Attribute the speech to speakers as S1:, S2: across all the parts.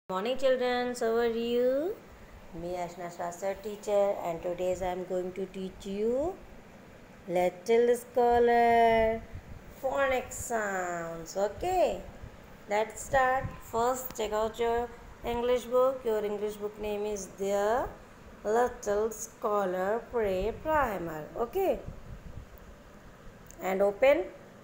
S1: Morning children, how are you? Me Ashna Shastra teacher, and today I am going to teach you Little Scholar phonics sounds. Okay, let's start. First check out your English book. Your English book name is The Little Scholar Pre-Primer. Okay, and open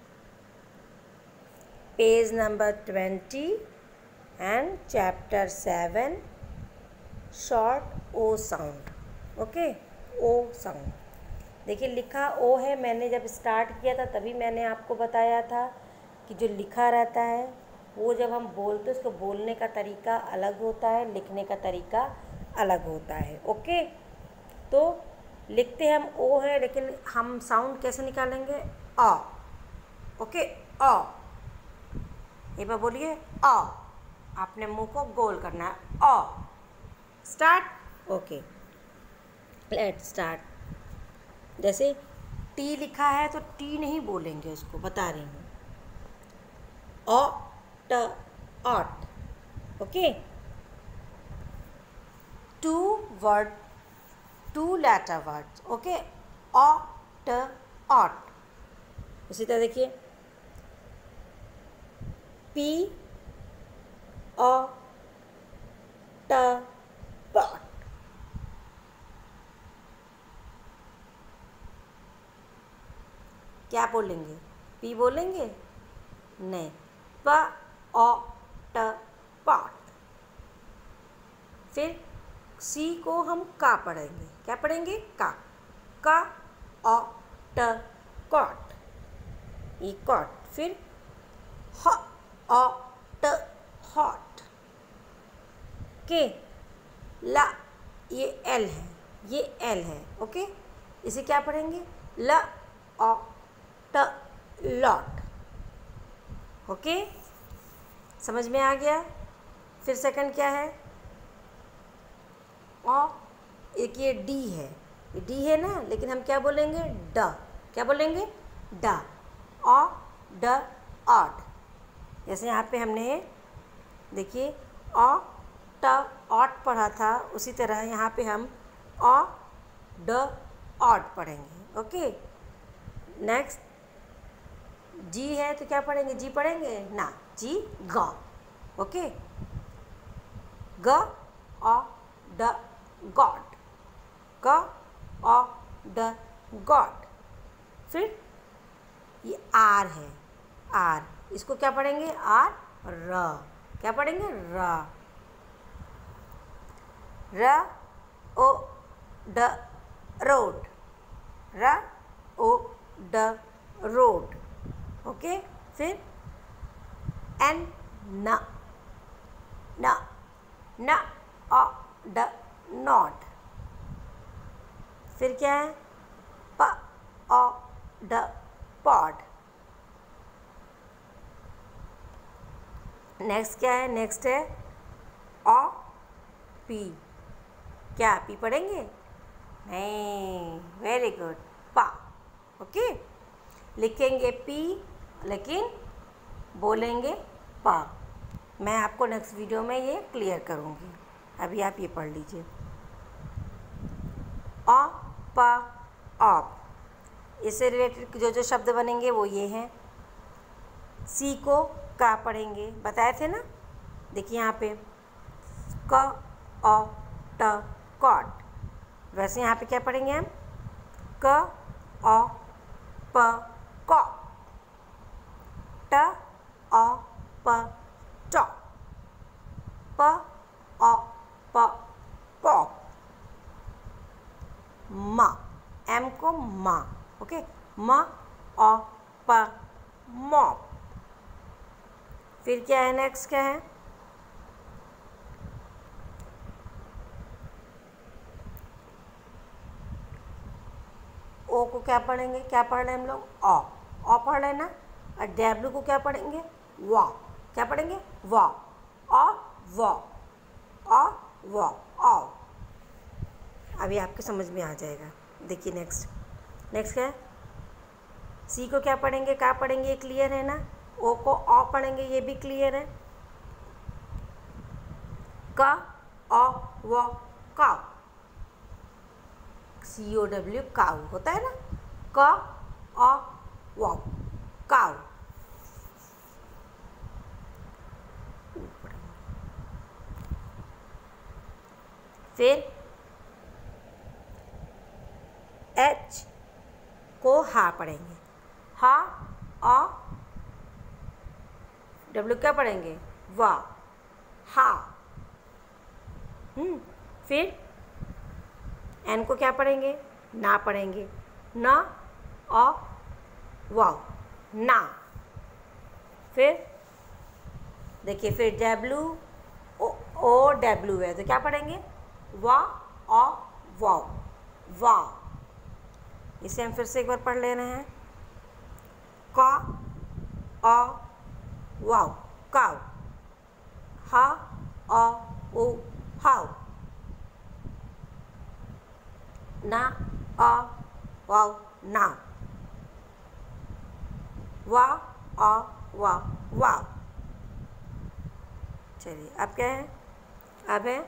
S1: page number 20 and chapter 7 short O sound. Okay, O sound. देखिए लिखा ओ है. मैंने जब start किया था तभी मैंने आपको बताया था कि जो लिखा रहता है वो जब हम बोलते हैं उसको बोलने का तरीका अलग होता है, लिखने का तरीका अलग होता है. ओके, तो लिखते हम ओ है लेकिन हम साउंड कैसे निकालेंगे? अ. ओके, अ. एक बार बोलिए अ. आपने मुंह को गोल करना है. अ. स्टार्ट. Okay, let start. जैसे टी लिखा है तो टी नहीं बोलेंगे, उसको बता रही हूँ. अ ट ऑट. Okay, two word, two letter words. Okay, अ ट ऑट. उसी तरह देखिए पी अ ट पॉट. क्या बोलेंगे? पी बोलेंगे? नहीं. प अ ट पॉट. फिर सी को हम का पढ़ेंगे. क्या पढ़ेंगे? का. का अ ट कॉट. ये कॉट. फिर ह अ ट हॉट. के ला, ये एल है, ये एल है. ओके, इसे क्या पढ़ेंगे? ल अ ट लॉट. ओके, समझ में आ गया? फिर सेकंड क्या है? अ. एक ये डी है, ये डी है ना, लेकिन हम क्या बोलेंगे? ड. क्या बोलेंगे? ड. अ ड ऑट. जैसे यहाँ पे हमने देखिए अ ट ऑट पढ़ा था, उसी तरह यहाँ पे हम अ ड ऑट पढ़ेंगे. ओके, नेक्स्ट जी है तो क्या पढ़ेंगे? जी पढ़ेंगे ना, जी ग. ओके, ग अ ड गॉड. ग अ ड गॉड. फिर ये आर है, आर. इसको क्या पढ़ेंगे? आर र. क्या पढ़ेंगे? र. र ओ ड रोड. र ओ ड रोड. ओके, फिर एन न. न न अ ड नॉट. फिर क्या है? प अ ड पॉड. नेक्स्ट क्या है? नेक्स्ट है अ पी. क्या पी पढ़ेंगे? नहीं. Very good. पा. ओके, लिखेंगे पी लेकिन बोलेंगे पा. मैं आपको नेक्स्ट वीडियो में ये क्लियर करूँगी. अभी आप ये पढ़ लीजिए. अ प ऑप. इससे रिलेटेड जो जो शब्द बनेंगे वो ये हैं. सी को का पढ़ेंगे, बताए थे ना. देखिए यहाँ पे क अ ट कॉट. वैसे यहाँ पे क्या पढ़ेंगे हम? क अ प क. ट अ प ट. प अ प पॉप. म, एम को मा. ओके, म अ प मॉप. फिर क्या है? नेक्स्ट क्या है? ओ को क्या पढ़ेंगे? क्या पढ़ रहे हैं हम लोग? अ पढ़ रहे हैं ना. और डब्ल्यू को क्या पढ़ेंगे? वा. क्या पढ़ेंगे? वा. अ व. अ व. अ. अभी आपके समझ में आ जाएगा. देखिए नेक्स्ट. नेक्स्ट क्या है? सी को क्या पढ़ेंगे? का पढ़ेंगे? ये क्लियर है ना. ओ को अ पढ़ेंगे, ये भी क्लियर है. क अ व काउ, COW काउ होता है ना, क अ व काउ। फिर H को हा पढ़ेंगे, हा अ, W क्या पढ़ेंगे, वा, हा। फिर N को क्या पढ़ेंगे, ना पढ़ेंगे, न अ वाव, ना। फिर देखिए, फिर W O W है तो क्या पढ़ेंगे, वा अ वाव, वा। इसे हम फिर से एक बार पढ़ ले रहे हैं, क अ वाव काउ, हा अ उ हाउ, ना अ वाव नाउ, वा अ वा वाव। चलिए अब क्या है, अब है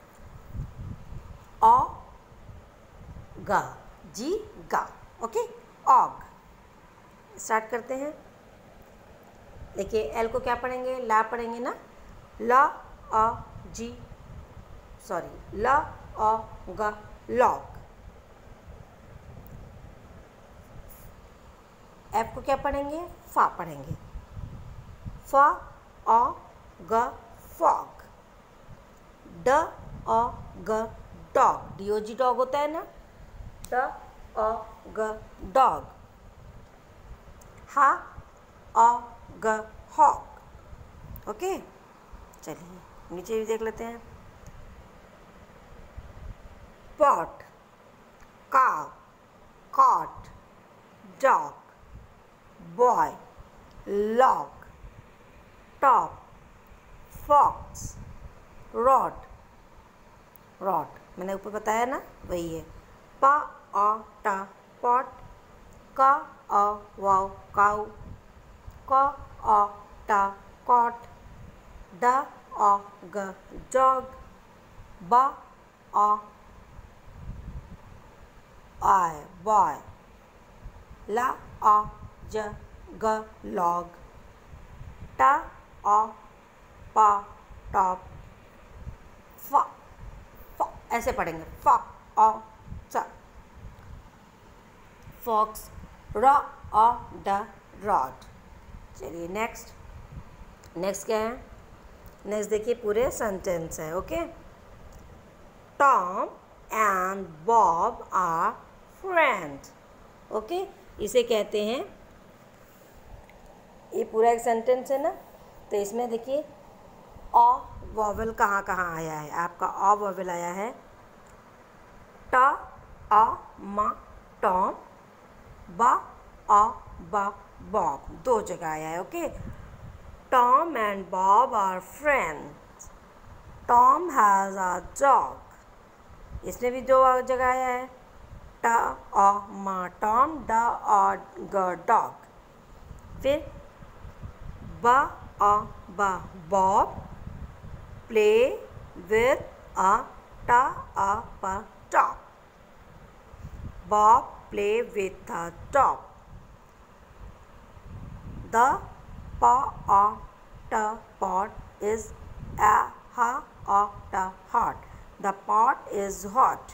S1: अ गा, जी गा, ओके, ऑग। स्टार्ट करते हैं। देखिए एल को क्या पढ़ेंगे, ला पढ़ेंगे ना, ल अ जी, सॉरी, ल अ ग लॉग। एफ को क्या पढ़ेंगे, फा पढ़ेंगे, फ अ ग फॉग, ड अ ग डॉग, DOG डॉग होता है ना, ड अ ग डॉग, हा अ ग हॉग, ओके। चलिए नीचे भी देख लेते हैं, pot, cow, cot, dog, boy, log, top, fox, rod, rod मैंने ऊपर बताया ना, वही है, प अ ट पॉट, क अ वाव काउ, क अ ट कॉट, ड अ ग डॉग, ब अ आय बॉय, ल अ ज ग लॉग, ट अ प टॉप, फ ऐसे पढ़ेंगे, फ अ च, फॉक्स, र अ ड रॉड। चलिए नेक्स्ट क्या है, नेक्स्ट देखिए पूरे सेंटेंस है, okay. Tom and Bob are friends, okay. इसे कहते हैं, ये पूरा एक सेंटेंस है ना, तो इसमें देखिए अ वॉवल कहाँ कहाँ आया है, आपका अ वॉवल आया है ट अ म टॉम, ब अ ब बॉब, दो जगह आया है, okay. Tom and Bob are friends, Tom has a dog, इसमें भी दो जगह आया है, ट अ म टॉम, ड अ ग डॉग। फिर ब अ ब बॉब प्ले विथ अ ट अ प top, Bob play with a top. The pot is hot. The pot is hot.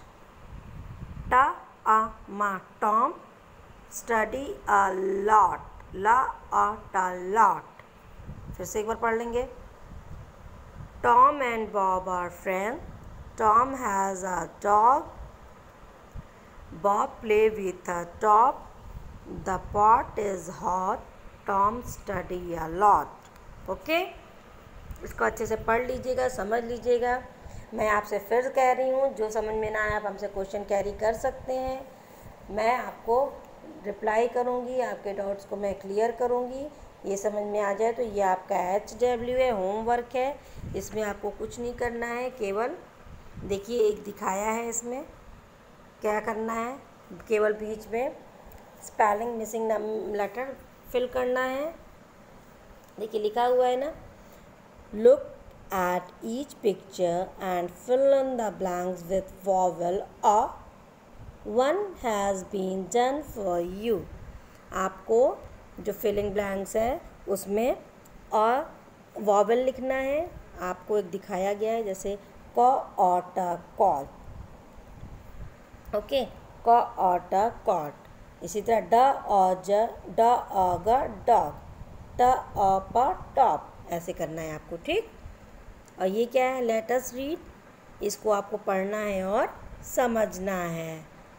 S1: Tom study a lot. lot. फिर से एक बार पढ़ लेंगे। Tom and Bob are friends. Tom has a dog. Bob play with a top. The pot is hot. Tom study a lot. Okay, इसको अच्छे से पढ़ लीजिएगा, समझ लीजिएगा। मैं आपसे फिर कह रही हूँ, जो समझ में ना आए आप हमसे क्वेश्चन कैरी कर सकते हैं, मैं आपको रिप्लाई करूँगी, आपके डाउट्स को मैं क्लियर करूँगी। ये समझ में आ जाए तो ये आपका HW है, होमवर्क है, इसमें आपको कुछ नहीं करना है, केवल देखिए एक दिखाया है, इसमें क्या करना है, केवल बीच में स्पेलिंग मिसिंग लेटर फिल करना है। देखिए लिखा हुआ है ना, look at each picture and fill in the blanks with vowel or. One has been done for you. आपको जो फिलिंग ब्लैंक्स है उसमें और वॉवल लिखना है। आपको एक दिखाया गया है जैसे क और ट कॉल, ओके, क और ट कॉट। इसी तरह ड और ज ड अ ग डॉग, ट अ प टॉप, ऐसे करना है आपको, ठीक। और ये क्या है, लेट अस रीड, इसको आपको पढ़ना है और समझना है।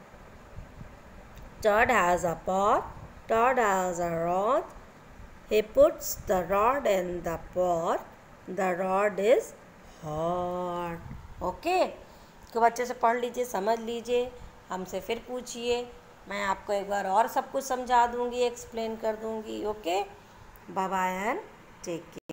S1: Todd has a pot, Todd has a rod, he puts the rod in the pot, the rod is hot. Okay, तो अच्छे से पढ़ लीजिए, समझ लीजिए, हमसे फिर पूछिए, मैं आपको एक बार और सब कुछ समझा दूँगी, एक्सप्लेन कर दूँगी। Okay, bye bye and take care.